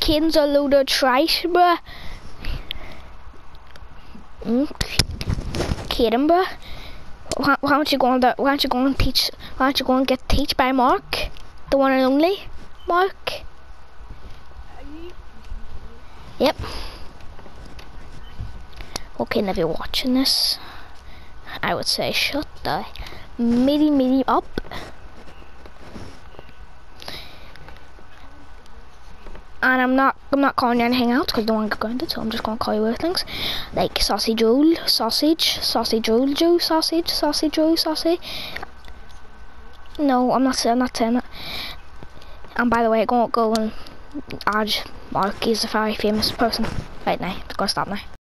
Caden's a load of trash, bruh. Caden, bruh. Why don't you go and get teach by Mark, the one and only Mark? Yep. Okay, and if you're watching this, I would say shut the meaty up. And I'm not calling you anything else because I don't want to get grounded, so I'm just gonna call you other things like sausage roll, sausage roll, Joe, sausage roll, sausage. No, I'm not saying that. And by the way, go and add Mark. He's a very famous person. Right now, I'm gonna stop now.